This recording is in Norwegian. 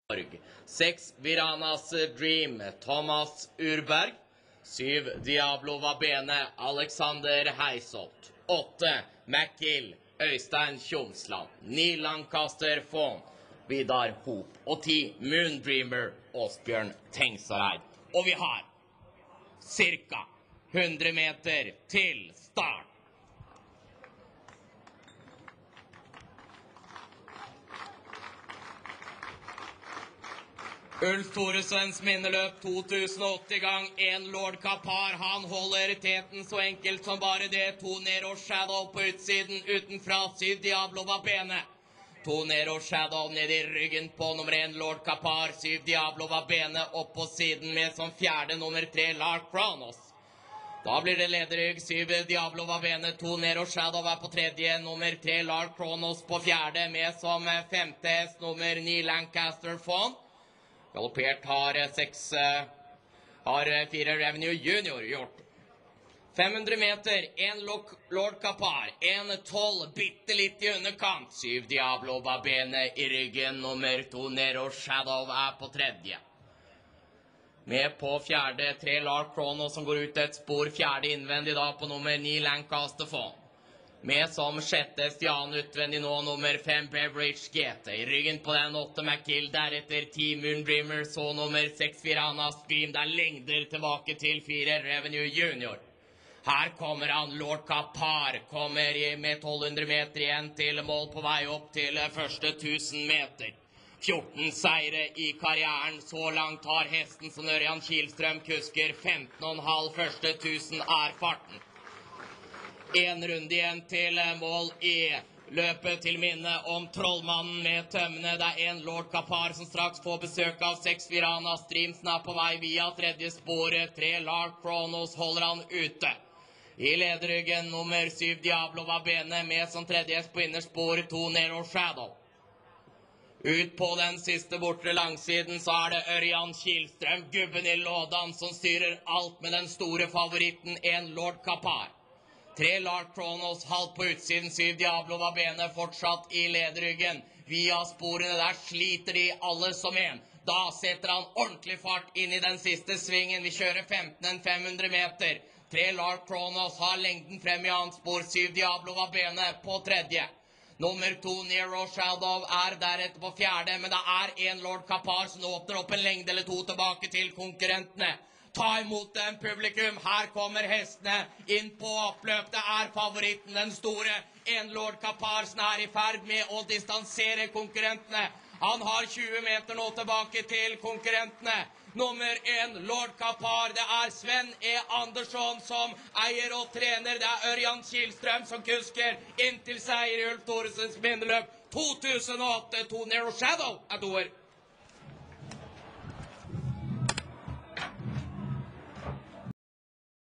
6 Viranas Dream, Thomas Urberg. 7 Diablo Vabene, Alexander Heisholt. 8 McGill, Øystein Tjomsland. 9 Lancaster Fawn, Vidar Hop. Og 10 Moondreamer, Åsbjørn Tengsareid. Og vi har cirka 100 meter til start. Ulf Thoresens minneløp 2008 i gang. En Lord Kapar, han holder teten så enkelt som bare det. 2 Nero Shadow på utsiden, utenfra 7 Diablo Vabene. 2 Nero Shadow ned i ryggen på nummer 1 Lord Kapar. 7 Diablo Vabene opp på siden med som fjerde nummer 3 Lark Kronos. Da blir det lederrygg. 7 Diablo Vabene, 2 Nero Shadow er på tredje, nummer 3 Lark Kronos på fjerde, med som femte hest nummer 9 Lancaster Fawn. Galoppert har 4 Revenue Junior gjort. 500 meter, 1 Lord Kapar, 1-12, bitte litt i underkant. 7 Diablo Vabene i ryggen, nummer 2 Nero Shadow er på tredje. Med på fjerde 3 Lark Kronos som går ut et spor, fjerde innvendig da på nummer 9 Lancaster Fawn. Med som sjette Stian utvendig nå nummer 5 Beveridge GT. I ryggen på den 8 McGill, deretter 10 Moondreamer, så nummer 6 Viranas Dream. Det er lengder tilbake til 4 Revenue Junior. Her kommer han, Lord Kapar, kommer med 1200 meter igjen til mål på vei opp til første 1000 meter. 14 seire i karrieren, så langt har hesten som Ørjan Kielstrøm kusker. 15,5 første 1000 er farten. En runde igjen til mål i løpet, til minne om trollmannen med tømmene. Det er 1 Lord Kapar som straks får besøk av 6 Viranas Dream, er på vei via tredje sporet. 3 Lark Kronos holder han ute. I lederryggen nummer 7 Diablo Vabene, med som tredje på innerspor 2 Nero Shadow. Ut på den siste bortre langsiden så er det Ørjan Kielstrøm, gubben i lådan, som styrer alt med den store favoritten 1 Lord Kapar. 3 Lark Kronos, halvt på utsiden, 7 Diablo Vabene fortsatt i lederryggen. Via sporene der sliter de alle som en. Da setter han ordentlig fart inn i den siste svingen. Vi kjører 15,500 meter. 3 Lark Kronos har lengden frem i annet spor, 7 Diablo Vabene på tredje. Nummer 2 Nero Shadow er deretter på fjerde, men det er 1 Lord Kapar som åpner opp en lengde eller to tilbake til konkurrentene. Ta imot dem, publikum. Her kommer hestene inn på oppløp. Det er favoritten, den store 1 Lord Kapar, som er i ferd med å distansere konkurrentene. Han har 20 meter nå tilbake til konkurrentene. Nummer 1 Lord Kapar, det er Sven E. Andersson som eier og trener. Det er Ørjan Kielstrøm som kusker inn til seier i Ulf Thoresens minneløp 2008. 2 Nero Shadow er toer.